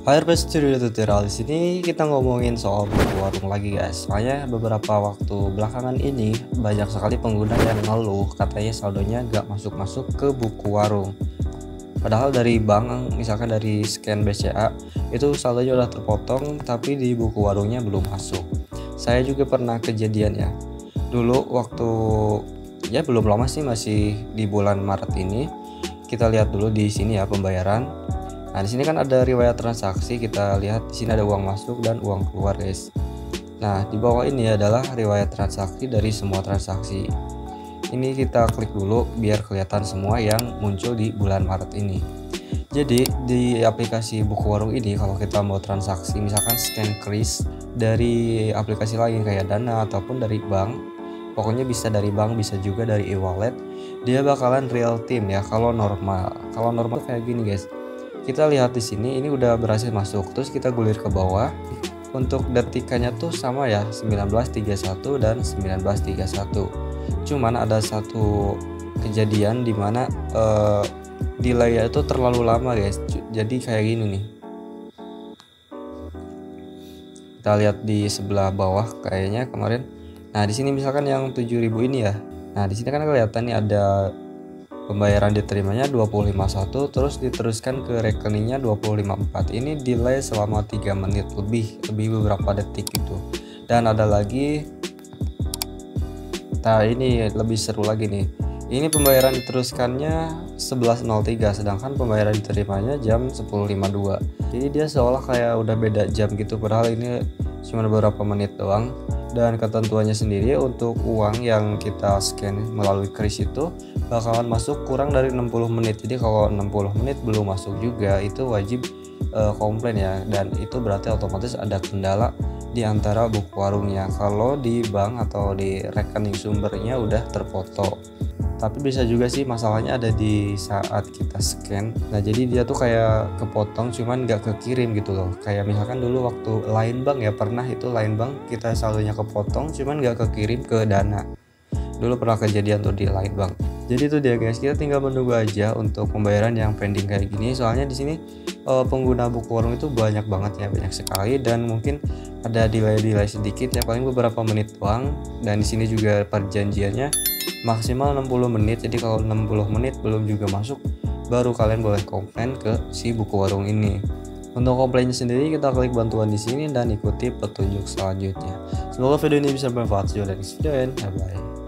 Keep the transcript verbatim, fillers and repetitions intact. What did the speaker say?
Firebase Studio Tutorial di sini kita ngomongin soal buku warung lagi guys. Soalnya beberapa waktu belakangan ini banyak sekali pengguna yang ngeluh katanya saldonya gak masuk-masuk ke buku warung. Padahal dari bank, misalkan dari scan B C A itu saldonya udah terpotong, tapi di buku warungnya belum masuk. Saya juga pernah kejadian ya. Dulu waktu ya belum lama sih, masih di bulan Maret ini. Kita lihat dulu di sini ya pembayaran. Nah, di sini kan ada riwayat transaksi, kita lihat di sini ada uang masuk dan uang keluar, guys. Nah, di bawah ini adalah riwayat transaksi dari semua transaksi. Ini kita klik dulu biar kelihatan semua yang muncul di bulan Maret ini. Jadi, di aplikasi buku warung ini kalau kita mau transaksi misalkan scan kris dari aplikasi lain kayak Dana ataupun dari bank, pokoknya bisa dari bank, bisa juga dari e-wallet, dia bakalan real time ya kalau normal. Kalau normal kayak gini, guys. Kita lihat di sini ini udah berhasil masuk, terus kita gulir ke bawah. Untuk detikannya tuh sama ya, sembilan belas tiga puluh satu dan sembilan belas tiga puluh satu. Cuman ada satu kejadian dimana uh, delay itu terlalu lama, guys. Jadi kayak gini nih. Kita lihat di sebelah bawah kayaknya kemarin. Nah, di sini misalkan yang tujuh ribu ini ya. Nah, di sini kan kelihatan nih ada pembayaran diterimanya dua puluh lima satu, terus diteruskan ke rekeningnya dua puluh lima empat. Ini delay selama tiga menit lebih, lebih beberapa detik gitu. Dan ada lagi, nah ini lebih seru lagi nih. Ini pembayaran diteruskannya sebelas nol tiga, sedangkan pembayaran diterimanya jam sepuluh lima puluh dua. Jadi dia seolah kayak udah beda jam gitu, padahal ini cuma beberapa menit doang. Dan ketentuannya sendiri untuk uang yang kita scan melalui kris itu bakalan masuk kurang dari enam puluh menit. Jadi kalau enam puluh menit belum masuk juga itu wajib uh, komplain ya, dan itu berarti otomatis ada kendala di antara buku warungnya. Kalau di bank atau di rekening sumbernya udah terfoto. Tapi bisa juga sih masalahnya ada di saat kita scan. Nah, jadi dia tuh kayak kepotong cuman gak kekirim gitu loh. Kayak misalkan dulu waktu Line Bank ya, pernah itu Line Bank kita saldonya kepotong cuman gak kekirim ke Dana. Dulu pernah kejadian tuh di Line Bank. Jadi itu dia guys, kita tinggal menunggu aja untuk pembayaran yang pending kayak gini. Soalnya di sini uh, pengguna buku warung itu banyak banget ya, banyak sekali, dan mungkin ada delay-delay sedikit ya, paling beberapa menit doang. Dan di sini juga perjanjiannya maksimal enam puluh menit. Jadi kalau enam puluh menit belum juga masuk, baru kalian boleh komplain ke si buku warung ini. Untuk komplainnya sendiri kita klik bantuan di sini dan ikuti petunjuk selanjutnya. Semoga video ini bisa bermanfaat. See you next video and bye bye.